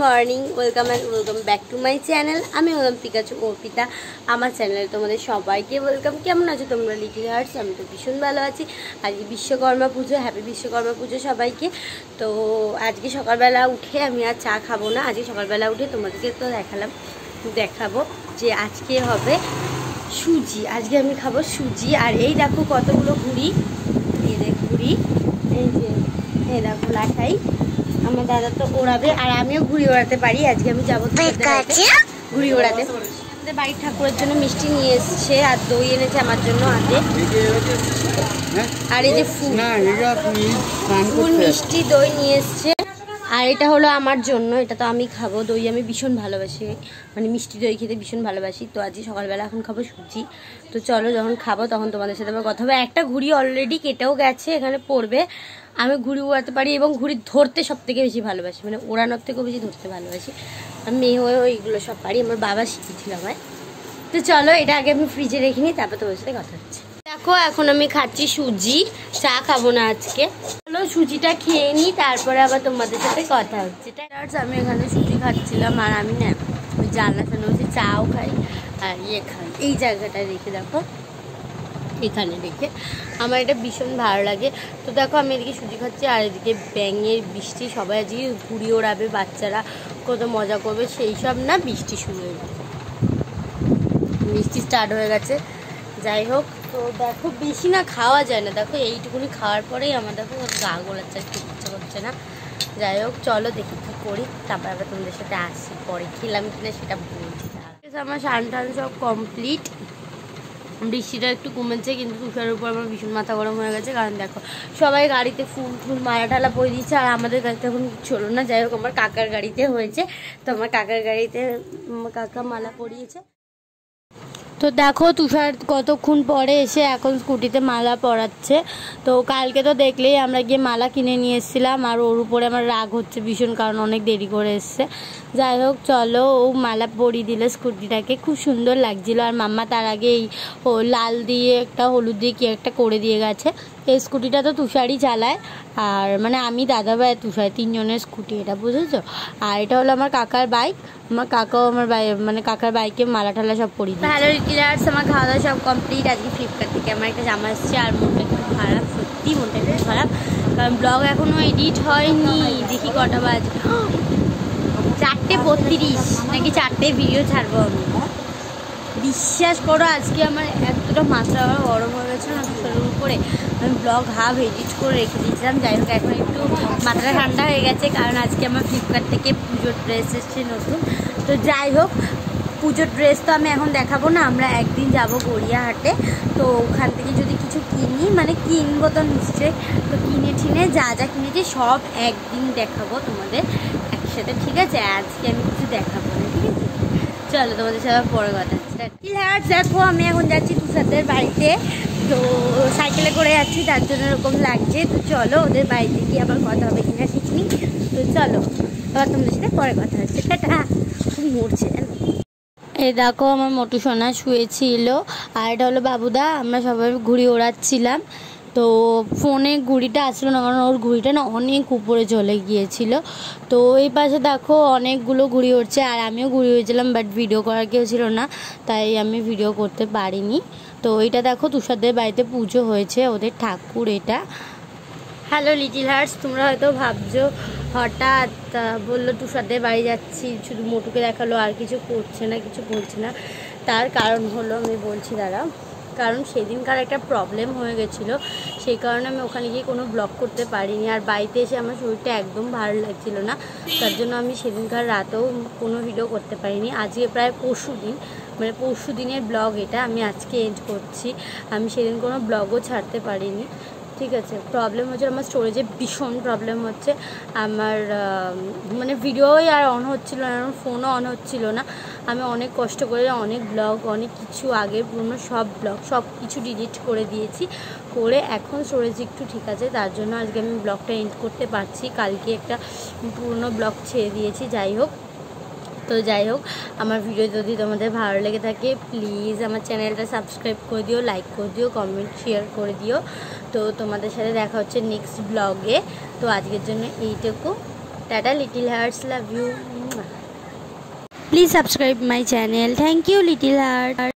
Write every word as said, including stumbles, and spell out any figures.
Morning, welcome and welcome back to my channel. আমি হলাম Pikachu Arpita. আমার চ্যানেলে তোমাদের সবাইকে ওয়েলকাম। কেমন আছো তোমরা লিটিল হার্টস? আমি তো ভীষণ ভালো আছি। আজকে বিশ্বকর্মা পুজো, হ্যাপি বিশ্বকর্মা পুজো সবাইকে। তো আজকে সকালবেলা উঠে আমি আর চা খাবো না। আজকে সকালবেলা উঠে তোমাদেরকে তো দেখালাম দেখাবো যে আজকে হবে সুজি। আজকে আমি খাবো সুজি। আর এই দেখো কতগুলো ঘুড়ি, এই দেখ ঘুড়ি, এই যে এই দেখো লাঠাই। আমার দাদা তো ওড়াবে আর আমিও ঘুড়ি ওড়াতে পারি। আজকে আমি যাবো ঘুড়ি ওড়াতে। আমাদের বাড়ির ঠাকুরের জন্য মিষ্টি নিয়ে এসছে আর দই এনেছে আমার জন্য আগে। আর এই যে ফুল ফুল মিষ্টি দই নিয়ে এসছে। আর এটা হলো আমার জন্য, এটা তো আমি খাবো। দই আমি ভীষণ ভালোবাসি, মানে মিষ্টি দই খেতে ভীষণ ভালোবাসি। তো আজকে সকালবেলা এখন খাবো সুজি। তো চলো যখন খাবো তখন তোমাদের সাথে আমার কথা হবে। একটা ঘুড়ি অলরেডি কেটেও গেছে, এখানে পড়বে। আমি ঘুড়ি উড়াতে পারি এবং ঘুড়ি ধরতে সব থেকে বেশি ভালোবাসি, মানে ওড়ানোর থেকেও বেশি ধরতে ভালোবাসি। আমি মেয়ে হয়েও এইগুলো সব পারি, আমার বাবা শিখিয়েছিল আমায়। তো চলো এটা আগে আমি ফ্রিজে রেখে নিই, তারপর তোমার সাথে কথা হচ্ছে। দেখো এখন আমি খাচ্ছি সুজি, চা খাবো না আজকে। চলো সুজিটা খেয়ে নিই, তারপরে আবার তোমাদের সাথে কথা হচ্ছে। আমি এখানে সুজি খাচ্ছিলাম আর আমি না ওই জানলার সামনে বসে চাও খাই আর ইয়ে খাই। এই জায়গাটায় রেখে দেখো, এখানে রেখে আমার এটা ভীষণ ভালো লাগে। তো দেখো আমি এদিকে সুজি খাচ্ছি আর এদিকে ব্যাঙের বৃষ্টি, সবাই আজকে ঘুড়ি ওড়াবে, বাচ্চারা কত মজা করবে সেই সব না। বৃষ্টি শুরু হয়ে গেছে, বৃষ্টি স্টার্ট হয়ে গেছে। যাই হোক, তো দেখো বেশি না খাওয়া যায় না। দেখো এইটুকুনি খাওয়ার পরেই আমার দেখো গা গোলাচ্ছে, একটু ইচ্ছা করছে না। যাই হোক চলো দেখি কী করি, তারপর আবার তোমাদের সাথে আসি। পরে খেলাম কিনা সেটা বলছি। আমার স্নান টান সব কমপ্লিট। বৃষ্টিটা একটু কমেছে, কিন্তু তুষারের উপর আমার ভীষণ মাথা গরম হয়ে গেছে। কারণ দেখো সবাই গাড়িতে ফুল ফুল মালা টালা পরে দিচ্ছে আর আমাদের গাড়িতে এখন কিছু হলো না। যাই হোক আমার কাকার গাড়িতে হয়েছে, তো আমার কাকার গাড়িতে কাকা মালা পরিয়েছে। তো দেখো তুষার কতক্ষণ পরে এসে এখন স্কুটিতে মালা পরাচ্ছে। তো কালকে তো দেখলেই আমরা গিয়ে মালা কিনে নিয়ে এসেছিলাম আর ওর উপরে আমার রাগ হচ্ছে ভীষণ, কারণ অনেক দেরি করে এসছে। যাই হোক চলো, ও মালা পরিয়ে দিল স্কুটিটাকে, খুব সুন্দর লাগছিল। আর মাম্মা তার আগে এই ও লাল দিয়ে একটা হলুদ দিয়ে কি একটা করে দিয়ে গেছে। এই স্কুটিটা তো তুষারই চালায়, আর মানে আমি দাদা ভাই তুষার তিনজনের স্কুটি এটা, বুঝেছো। আর এটা হলো আমার কাকার বাইক। আমার কাকাও আমার বাই মানে কাকার বাইকে মালা টালা সব পরিয়ে দিয়েছে। হ্যালো রিটিলার্স, আমার খাওয়া দাওয়া সব কমপ্লিট। আজকে ফ্লিপকার্ট থেকে আমার একটা জামা এসছে আর মনটা একটু খারাপ, সত্যি মনটা একটু খারাপ, কারণ ব্লগ এখনও এডিট হয়নি। দেখি কটা বাজে, চারটে বত্রিশ নাকি চারটে ভিডিও ছাড়বো আমি। বিশ্বাস করো আজকে আমার এতটা মাত্রা আমার গরম হয়ে গেছে না তুষারের উপরে, আমি ব্লগ হাফ এডিট করে রেখে দিয়েছিলাম। যাই হোক এখন একটু মাথাটা ঠান্ডা হয়ে গেছে, কারণ আজকে আমার ফ্লিপকার্ট থেকে পুজোর ড্রেস এসছে নতুন। তো যাই হোক পুজোর ড্রেস তো আমি এখন দেখাবো না, আমরা একদিন যাব গড়িয়াহাটে। তো ওখান থেকে যদি কিছু কিনি, মানে কিনবো তো নিশ্চয়ই, তো কিনে ঠিনে যা যা কিনেছি সব একদিন দেখাবো তোমাদের একসাথে, ঠিক আছে। আজকে আমি কিছু দেখাবো না, ঠিক আছে। চলো তোমাদের সাথে পরে কথা হচ্ছে। দেখো আমি এখন যাচ্ছি তুষারদের বাড়িতে, তো সাইকেলে করে যাচ্ছি তার জন্য এরকম লাগছে। তো চলো ওদের বাড়িতে গিয়ে আবার কথা হবে কিনা ঠিক নেই। তো চলো আবার তোমাদের সাথে পরে কথা হচ্ছে। টাটা। খুব মরছে জানো। এই দেখো আমার মোটু সোনা শুয়েছিল আর এটা হলো বাবুদা। আমরা সবাই ঘুড়ি ওড়াচ্ছিলাম, তো ফোনে ঘুড়িটা আসলো না, কারণ ওর ঘুড়িটা না অনেক উপরে চলে গিয়েছিল। তো এই পাশে দেখো অনেকগুলো ঘুড়ি উড়ছে আর আমিও ঘুড়ি উড়েছিলাম, বাট ভিডিও করার কেউ ছিল না, তাই আমি ভিডিও করতে পারিনি। তো এটা দেখো তুষারদের বাড়িতে পুজো হয়েছে, ওদের ঠাকুর এটা। হ্যালো লিটিল হার্টস, তোমরা হয়তো ভাবছো হঠাৎ বললো তুষারদের বাড়ি যাচ্ছি, শুধু মোটুকে দেখালো আর কিছু করছে না, কিছু বলছে না। তার কারণ হলো আমি বলছি দাঁড়া, কারণ সেদিনকার একটা প্রবলেম হয়ে গেছিলো, সেই কারণে আমি ওখানে গিয়ে কোনো ব্লগ করতে পারিনি। আর বাড়িতে এসে আমার শরীরটা একদম ভালো লাগছিল না, তার জন্য আমি সেদিনকার রাতেও কোনো ভিডিও করতে পারিনি। আজকে প্রায় পরশু দিন, মানে পরশু দিনের ব্লগ এটা আমি আজকে এন্ড করছি। আমি সেদিন কোনো ব্লগও ছাড়তে পারিনি, ঠিক আছে। প্রবলেম হচ্ছে আমার স্টোরেজে ভীষণ প্রবলেম হচ্ছে, আমার মানে ভিডিওই আর অন হচ্ছিল না, আমার ফোনও অন হচ্ছিল না। আমি অনেক কষ্ট করে অনেক ব্লগ, অনেক কিছু আগের পুরনো সব ব্লগ সব কিছু ডিলিট করে দিয়েছি, করে এখন স্টোরেজ একটু ঠিক আছে, তার জন্য আজকে আমি ব্লগটা এন্ড করতে পারছি। কালকে একটা পুরনো ব্লগ ছেড়ে দিয়েছি। যাই হোক, তো যাই হোক আমার ভিডিও যদি তোমাদের ভালো লেগে থাকে প্লিজ আমার চ্যানেলটা সাবস্ক্রাইব করে দিও, লাইক করে দিও, কমেন্ট শেয়ার করে দিও। তো তোমাদের সাথে দেখা হচ্ছে নেক্সট ব্লগে। তো আজকের জন্য এইটুকু, tata little hearts, love you. Please subscribe my channel. Thank you little heart.